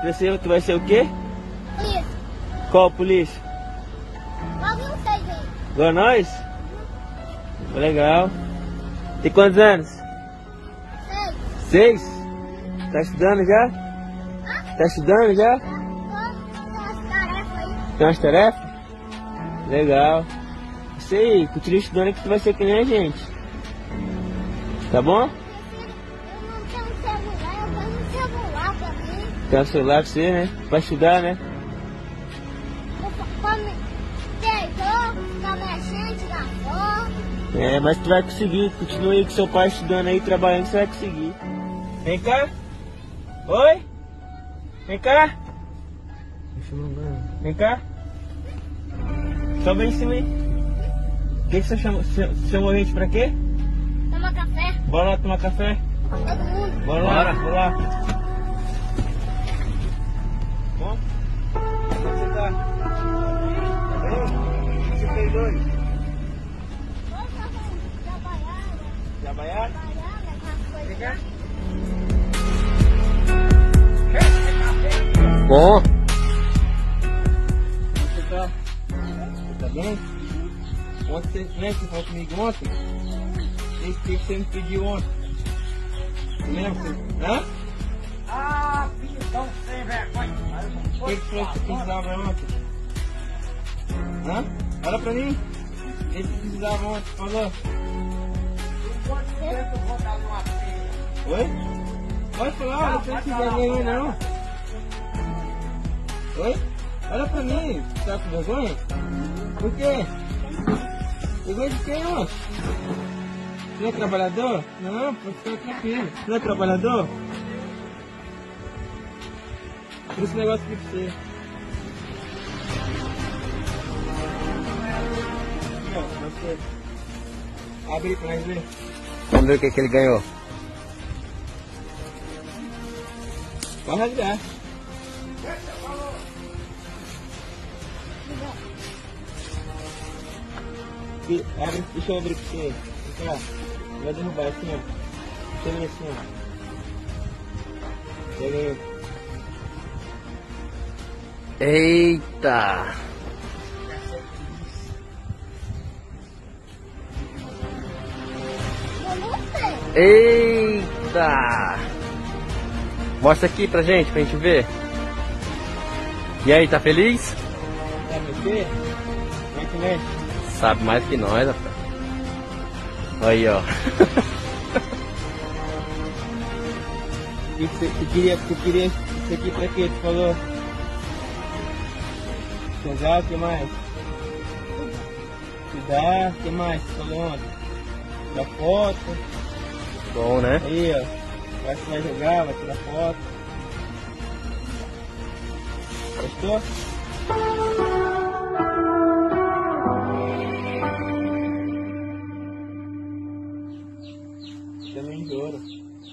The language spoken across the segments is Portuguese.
crescer, tu vai ser o quê? Polícia. Qual polícia? Logo não sei, gente. Igual nós? Legal. Tem quantos anos? Sei. 6? Tá estudando já? Tá estudando já? Tem umas tarefas aí. Tem umas tarefas? Legal. Isso aí, continua estudando que tu vai ser que nem a gente. Tá bom? Eu não tenho um celular, eu tenho um celular pra mim. Tem um celular pra você, né? Pra estudar, né? Pra me ficar mexendo, tirar foto. É, mas tu vai conseguir. Continua aí com seu pai estudando aí, trabalhando, você vai conseguir. Vem cá. Oi? Vem cá. Vem cá. Sobe aí em cima aí. O que você chamou a gente pra quê? Toma café. Bora lá tomar café? Todo mundo. Bora lá, bora lá. Bom? Como você tá? Tá bem? O que você fez hoje? Vamos trabalhar. Trabalhar? Vem cá. Bom, Como você tá? Você tá bem? Ontem você lembra que você falou comigo ontem? O que você me pediu ontem? Você lembra? Hã? Ah, filhão sem vergonha. O que você falou que você precisava ontem? Hã? Fala pra mim. O que você precisava ontem? Falou? Quanto tempo eu vou dar uma pena? Oi? Pode falar, não precisa vergonha não. Oi? Olha pra mim, você tá com vergonha? Por quê? Vergonha de quem, ó? Você não é trabalhador? Não, pode ficar tranquilo. Você não é trabalhador? Por esse negócio aqui pra você. Aqui, ó, pra você. Abre aí pra nós ver. vamos ver o que ele ganhou. Vai rasgar. Abre, deixa eu abrir pra você. Vem cá. Vai derrubar assim, ó. Chega assim, ó. Pega aí. Eita! Eu não sei. Eita! Mostra aqui pra gente ver. E aí, tá feliz? Quer mexer? Como é que mexe? Sabe mais que nós, rapaz. Aí, ó. O que você queria isso aqui pra quê? Tu falou? Jogar, o que mais? Estudar, o que mais? Tu falou ontem? Tirar foto. Bom, né? Aí, ó. Vai que vai jogar, vai tirar foto. Gostou? Também de ouro.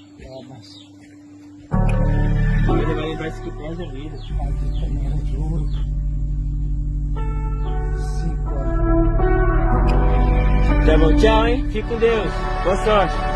Ele vai levar isso aqui pra resto da vida. Também de ouro. 5 horas. Tá bom, tchau, hein? Fique com Deus. Boa sorte.